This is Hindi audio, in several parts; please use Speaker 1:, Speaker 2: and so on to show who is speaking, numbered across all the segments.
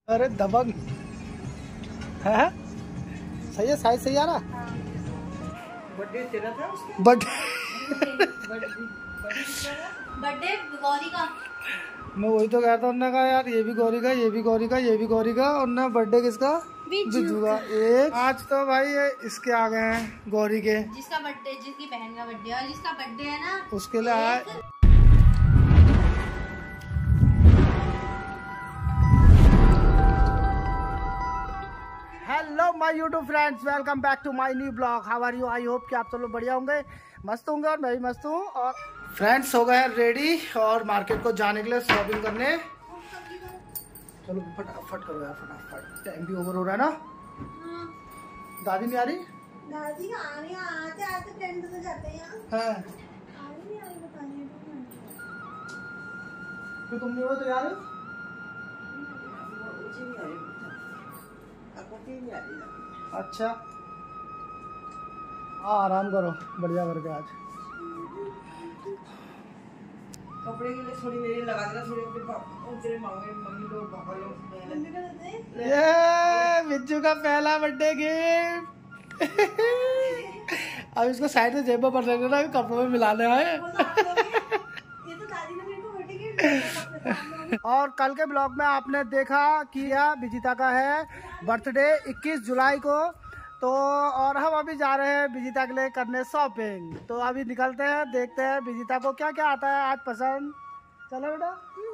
Speaker 1: अरे दबंग है, सही है, साइज सही आ रहा।
Speaker 2: बर्थडे तेरा था उसका?
Speaker 3: बर्थडे गौरी का।
Speaker 1: मैं वही तो कहता हूँ, उन्होंने कहा यार ये भी गौरी का, ये भी गौरी का, ये भी गौरी का, और ना बर्थडे किसका? बिज्जू का। एक आज तो भाई इसके आ गए हैं गौरी के,
Speaker 3: जिसका बर्थडे, जिसकी बहन का बर्थडे और जिसका बर्थडे है ना
Speaker 1: उसके लिए आए। Hello my YouTube friends, welcome back to my new vlog. How are you? I hope कि आप सब लोग बढ़िया होंगे, मस्त होंगे, और मैं भी मस्त हूँ। और फ्रेंड्स हो गए हैं रेडी और मार्केट को जाने के लिए, शॉपिंग करने। चलो फटाफट करो यार, फटाफट, टाइम भी ओवर हो रहा है ना। दादी नहीं आ रही?
Speaker 3: दादी आ रही है, आते आते फ्रेंड तो जाते हैं।
Speaker 1: हाँ,
Speaker 3: आ रही है, बताइए
Speaker 1: तो तुम नहीं हो तो यार? अच्छा, हाँ आराम करो, बढ़िया करके आज।
Speaker 2: कपड़े के लिए थोड़ी मेरी लगा देना, थोड़ी अपने तेरे मम्मी लोग पापा लोग।
Speaker 1: ये बिज्जू का पहला बर्थडे गिफ्ट। अब इसको साइड से जेब में पड़ सकते ना, कपड़ों में मिलाने आए। और कल के ब्लॉग में आपने देखा कि यह विजिता का है बर्थडे 21 जुलाई को, तो और हम अभी जा रहे हैं विजिता के लिए करने शॉपिंग। तो अभी निकलते हैं, देखते हैं विजिता को क्या क्या आता है आज पसंद। चलो बेटा,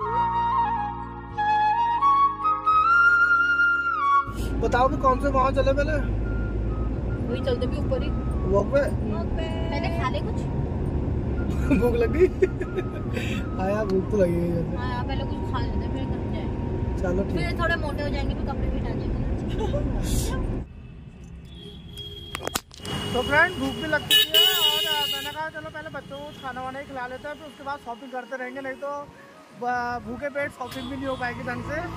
Speaker 1: बताओ कि कौन से वहाँ चले? पहले
Speaker 3: वही चलते भी ऊपर ही
Speaker 1: वॉक पे।
Speaker 3: पहले खा ले कुछ।
Speaker 1: भूख लगी। आया, भूख तो लगी है।
Speaker 3: हाँ, पहले कुछ खा लेते हैं, फिर कर जाए।
Speaker 1: चलो ठीक,
Speaker 3: फिर थोड़े मोटे हो जाएंगे, फिर कपड़े भी हटा जाएंगे।
Speaker 1: तो फ्रेंड भूख भी लगती है और मैंने कहा चलो पहले बच्चों को खाना वाना ही खिला लेते हैं, फिर उसके बाद शॉपिंग करते रहेंगे, नहीं तो भूखे पेट शॉपिंग भी नहीं हो पाएगी ढंग से।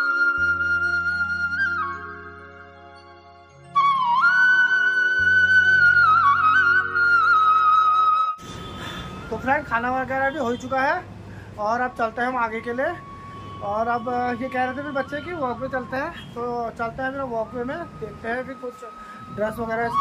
Speaker 1: तो फ्रेंड खाना वगैरह भी हो चुका है और अब चलते हैं हम आगे के लिए। और अब ये कह रहे थे फिर बच्चे कि वॉक वे चलते हैं, तो चलते हैं फिर वॉक वे में, देखते हैं फिर कुछ ड्रेस वगैरह।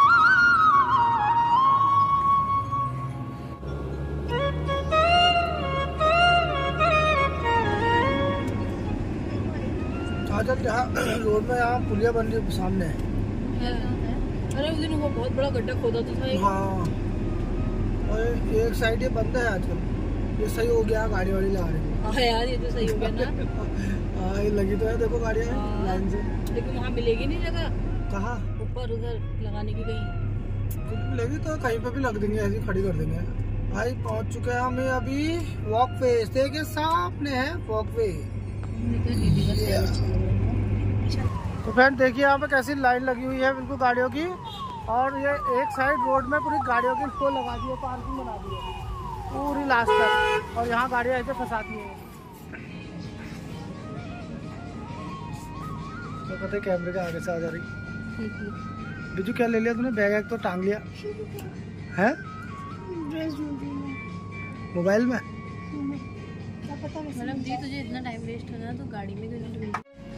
Speaker 1: आजकल यहाँ रोड में यहाँ पुलिया बन रही है सामने।
Speaker 3: अरे उस दिन वो बहुत बड़ा गड्ढा खोदा तो था।
Speaker 1: हाँ, और एक साइड ये बंद है आजकल, ये सही हो गया, गाड़ी वाड़ी लगा रही है।
Speaker 3: हाँ यार, ये तो सही हो गया ना।
Speaker 1: हाँ, ये लगी तो है, देखो गाड़ियाँ लाइन से।
Speaker 3: लेकिन वहाँ मिलेगी नहीं जगह।
Speaker 1: कहाँ?
Speaker 3: ऊपर उधर लगाने की कहीं
Speaker 1: कुछ मिलेगी तो कहीं पे भी लग देंगे, ऐसे खड़ी कर देंगे। भाई पहुँच चुके हैं हमें अभी वॉक वे, देखिए सामने है वॉक वे। तो फ्रेंड देखिए यहाँ पे कैसी लाइन लगी हुई है बिल्कुल गाड़ियों की, और ये एक साइड रोड में पूरी गाड़ियों की फुल लगा दी है, पार्किंग बना दी है पूरी लास्ट तक, और यहाँ गाड़ियाँ ऐसे फंसाती हैं। तो पता है कैमरे के आगे से आ जा रही। बिजू क्या ले लिया तूने? बैग एक तो टांग लिया है, मोबाइल में।
Speaker 3: मतलब जी तुझे इतना टाइम वेस्ट हो जाए तो गाड़ी में क्यों नहीं?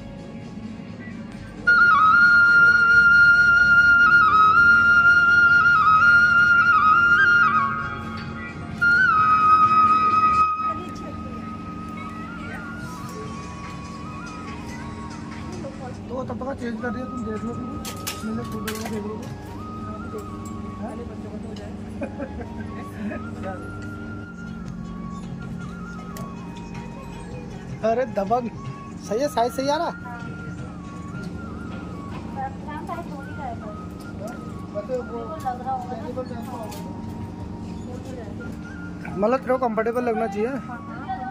Speaker 1: तो तब तक चेंज कर दिया, तुम देख लो, मैंने खुद देख लो हो जाए। अरे दबंग, सही है, साइज सही आ रहा। मतलब तेरे को कंफर्टेबल लगना चाहिए।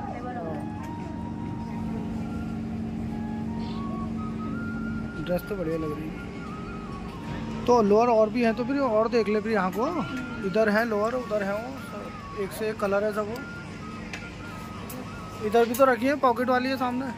Speaker 1: ड्रेस तो बढ़िया लग रही है। तो लोअर और भी हैं, तो फिर और देख ले फिर यहाँ को, इधर है लोअर, उधर है वो, एक से एक कलर है सब। वो इधर भी तो रखी है, पॉकेट वाली है सामने।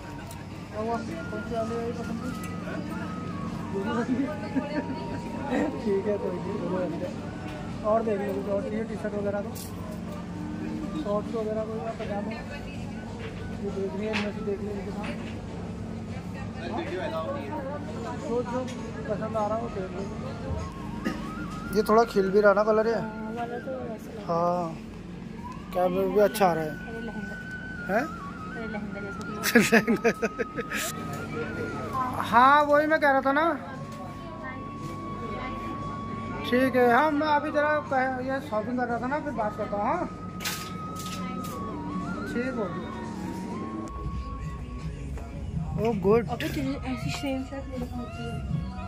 Speaker 1: ठीक है, तो और देख लो, और टी शर्ट वगैरह को, शॉर्ट्स वगैरह को, पजामा, ये देख रही है, इनमें से देख लेंगे। जो जो पसंद आ रहा हो देख लो। ये थोड़ा खिल भी रहा ना कलर है। हाँ कैमरे भी अच्छा आ रहा है। हाँ वही मैं कह रहा था ना। ठीक है हाँ मैं अभी जरा ये शॉपिंग कर रहा था ना फिर बात करता हूँ। हाँ ठीक हो गया। Oh good.
Speaker 3: अबे तुझे ऐसी सेम शर्ट मेरे को होती है।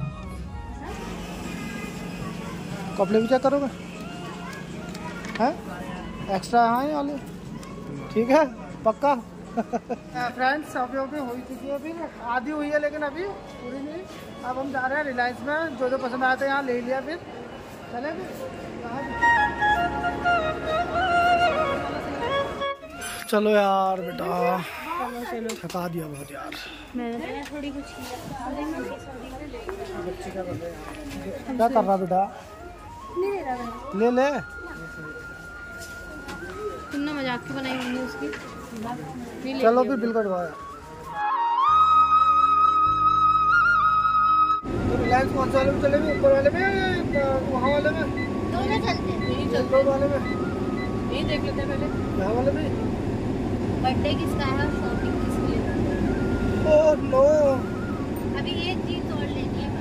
Speaker 1: कपड़े भी चेक करोगे हैं एक्स्ट्रा हाँ ये वाले ठीक है पक्का। फ्रेंड्स शॉपिंग हो चुकी है अभी आधी हुई है लेकिन अभी पूरी नहीं। अब हम जा रहे हैं रिलायंस में जो जो पसंद आया था यहाँ ले लिया फिर चले चलो यार बेटा थका दिया बहुत यार।
Speaker 3: मैंने थोड़ी कुछ
Speaker 1: बच्ची क्या कर रहे हैं क्या कर रहा बेटा
Speaker 3: नहीं ले रहा मैं।
Speaker 1: ले ले
Speaker 3: तुमने मजाक क्यों बनाई मम्मी उसकी।
Speaker 1: चलो फिर बिल कटवाया। तो रिलायंस कौन से वाले में चलेंगे ऊपर वाले में या वहाँ वाले में।
Speaker 3: दोनों चलते हैं यही चलते
Speaker 1: रोड वाले में
Speaker 3: यही देख लेते हैं पहले
Speaker 1: यहाँ वाले में।
Speaker 3: बर्थडे किसका है और शॉपिंग किसके लिए।
Speaker 1: ओह नो
Speaker 3: अभी एक जीन्स और लेनी है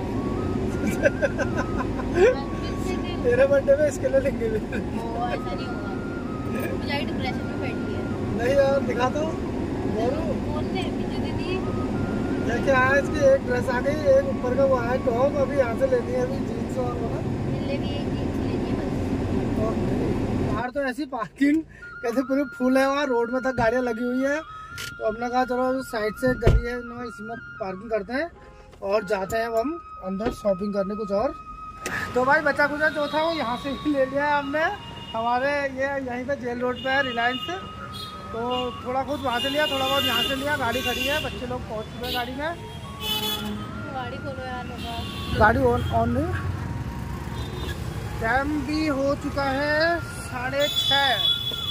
Speaker 1: तेरे बर्थडे में इसके लिए लेंगे भी।
Speaker 3: वो ऐसा नहीं होगा मुझे डिप्रेशन में बैठी है।
Speaker 1: नहीं यार दिखा दो
Speaker 3: कौन ने मुझे दीदी
Speaker 1: क्या क्या है इसकी एक ड्रेस आ गई एक ऊपर का वो है टॉप अभी यहाँ से लेनी है अभी जीन्स और वो ना
Speaker 3: मिलने भी एक जीन्स लेनी है बस।
Speaker 1: बाहर तो ऐसी पार्किंग कैसे पूरे फुल है वहाँ रोड में तक गाड़ियाँ लगी हुई है। तो हमने कहा चलो साइड से गली है ना इसी में पार्किंग करते हैं और जाते हैं हम अंदर शॉपिंग करने कुछ और। तो भाई बच्चा कुछ जो था वो यहाँ से ही ले लिया है हमने। हमारे ये यहीं पे जेल रोड पे है रिलायंस। तो थोड़ा कुछ वहाँ से लिया थोड़ा बहुत यहाँ से लिया। गाड़ी खड़ी है बच्चे लोग पहुँच चुके हैं गाड़ी में।
Speaker 3: गाड़ी खोलो यार बाबा।
Speaker 1: गाड़ी ऑन नहीं। टाइम भी हो चुका है 6:30।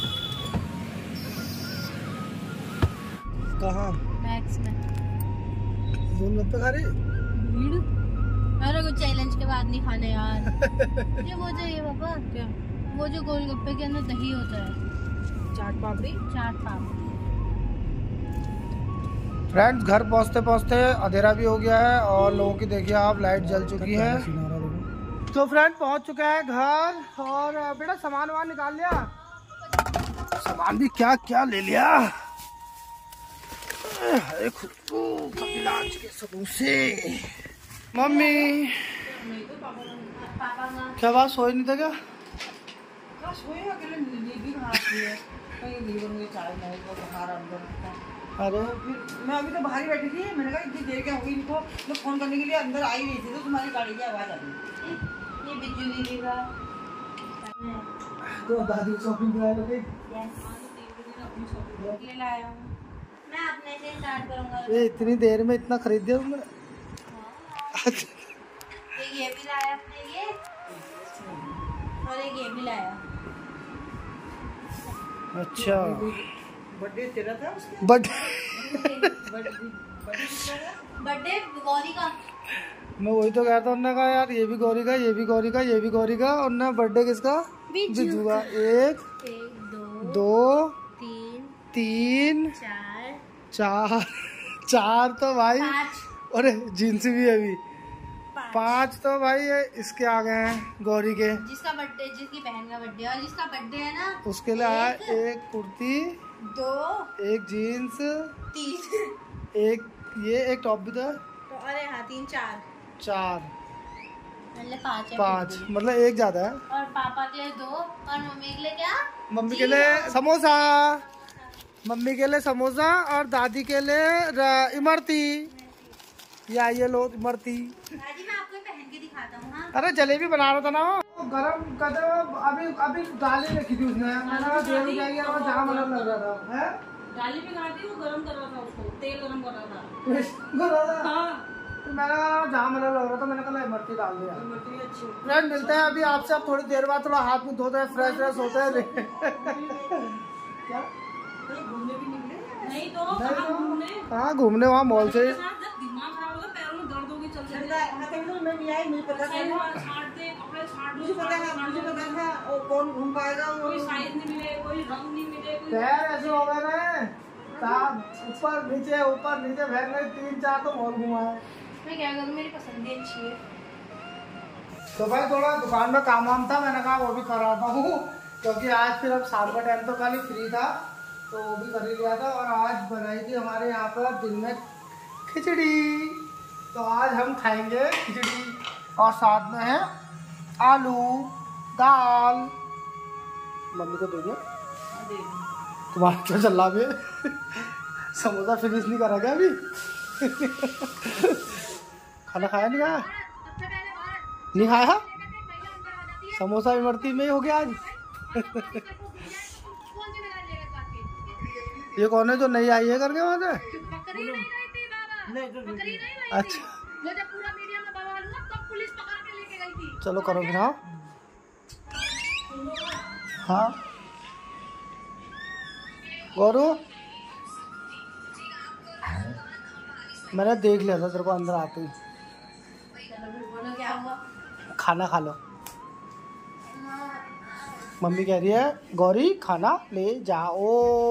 Speaker 1: कहाँ
Speaker 3: मैक्स में
Speaker 1: गोलगप्पे खा रही
Speaker 3: भीड़। अरे कुछ चैलेंज के बाद नहीं खाने यार। ये वो जो ये पापा क्या वो जो गोलगप्पे के अंदर दही होता है चाट पापड़ी।
Speaker 1: फ्रेंड्स घर पहुंचते पहुंचते अंधेरा भी हो गया है और लोगों की देखिए आप लाइट जल चुकी है। तो फ्रेंड पहुंच चुका है घर और बेटा सामान वामान निकाल लिया। सामान भी क्या क्या ले लिया। इलाज के समोसे। मम्मी क्या बात सोई नहीं था क्या। अरे
Speaker 2: फिर मैं अभी तो बाहर ही बैठी थी। मैंने कहा इतनी देर क्या होगी इनको मैं फोन करने के लिए अंदर आई नहीं थी तो तुम्हारी गाड़ी की आवाज आ गई।
Speaker 3: ये बिज्जू दीदी का
Speaker 1: तो दादी शॉपिंग कराए लगे
Speaker 3: ले लाया हूँ मैं अपने से स्टार्ट करूँगा।
Speaker 1: ये इतनी देर में इतना खरीद दिया तुमने।
Speaker 3: ये भी लाया अपने ये और एक ये भी लाया।
Speaker 1: अच्छा
Speaker 2: बर्थडे तेरा था उसका।
Speaker 3: बर्थडे गौरी का।
Speaker 1: मैं वही तो कहता हूँ उन्होंने कहा यार ये भी गौरी का ये भी गौरी का ये भी गौरी का। और बर्थडे किसका बिज्जू का। एक दो तीन चार तो भाई अरे जींस भी अभी 5 तो भाई इसके आ गए हैं गौरी के।
Speaker 3: जिसका बर्थडे जिसकी बहन का बर्थडे और जिसका बर्थडे है ना
Speaker 1: उसके लिए आया एक कुर्ती
Speaker 3: 2
Speaker 1: एक जीन्स
Speaker 3: 3
Speaker 1: एक ये एक टॉप भी था।
Speaker 3: तो अरे हाँ 3 4 मतलब 5 है
Speaker 1: 5 मतलब एक ज्यादा है।
Speaker 3: और पापा के लिए 2 और मम्मी के लिए क्या।
Speaker 1: मम्मी के लिए समोसा। मम्मी के लिए समोसा और दादी के लिए इमरती। या ये लो इमरती।
Speaker 3: दादी मैं आपको पहन के दिखाता हूँ। हाँ
Speaker 1: अरे जलेबी बना रहा था ना वो गरम कदम अभी दाल ही रखी थी उसने। मैंने देर हो जाएगी और जहाँ मतलब लग रहा था है
Speaker 3: डाली भी खा दी वो गरम कर रहा था उसको तेल गरम कर रहा था।
Speaker 1: तो मैंने कहा जहाँ मतलब लग रहा था मैंने कहा इमरती डाल दिया। फ्रेंड मिलते हैं अभी आपसे। अब थोड़ी देर बाद थोड़ा हाथ में धोते हैं फ्रेश होते हैं। क्या
Speaker 3: नहीं तो
Speaker 1: कहाँ घूमने वहाँ मॉल से।
Speaker 3: दिमाग खराब
Speaker 2: मैं नहीं आई, मुझे पता था, मुझे पता था और कौन घूम पाएगा,
Speaker 3: कोई साइज नहीं मिले, कोई रंग नहीं मिले, कोई
Speaker 1: पैर ऐसे हो गए ना साहब, ऊपर नीचे भैर में 3-4 तो मॉल घुमाए।
Speaker 3: मैं क्या करूँ, मेरी पसंद ही अच्छी है।
Speaker 1: तो भाई थोड़ा दुकान में काम वाम था, मैंने कहा वो भी कराता हूँ, क्योंकि आज फिर अब शाम का टाइम तो कल ही फ्री था तो वो भी कर ही लिया था। और आज बनाई थी हमारे यहाँ पर दिन में खिचड़ी, तो आज हम खाएंगे खिचड़ी और साथ में है आलू दाल। मम्मी को दे दो, तुम्हारा क्या चल रहा है? समोसा फिनिश नहीं करा क्या अभी? खाना खाया नहीं खाया? नहीं खाया? समोसा इमरती में ही हो गया आज। ये कौन है जो नहीं आई है करके वहाँ से? अच्छा चलो करो फिर। हाँ हाँ गौरू, मैंने देख लिया था तेरे को अंदर आते ही। खाना खा लो, मम्मी कह रही है गौरी खाना ले जाओ।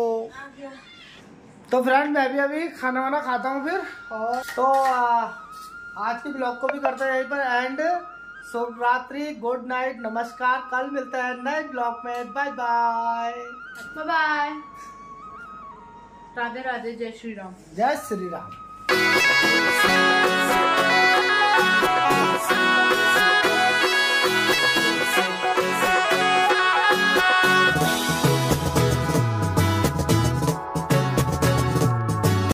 Speaker 1: तो फ्रेंड मैं भी अभी खाना वाना खाता हूँ फिर, और तो आज की ब्लॉग को भी करते हैं यहीं पर एंड। शुभ रात्रि, गुड नाइट, नमस्कार। कल मिलते हैं नए ब्लॉग में। Bye bye
Speaker 3: bye. Radhe Radhe, जय श्री राम।
Speaker 1: जय Shri Ram.
Speaker 4: We'll be right back.